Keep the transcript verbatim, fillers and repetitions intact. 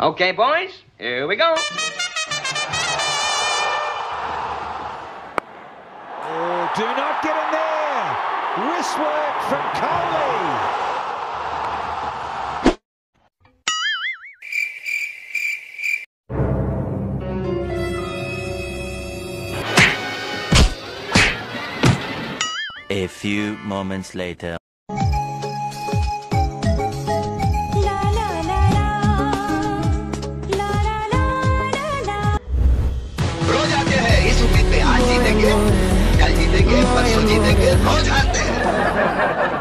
Okay, boys, here we go. Oh, do not get in there. Wrist work from Kohli. A few moments later. इस उम्मीद पे आज जीतेंगे, कल जीतेंगे, परसों जीतेंगे, रोज हारते हैं।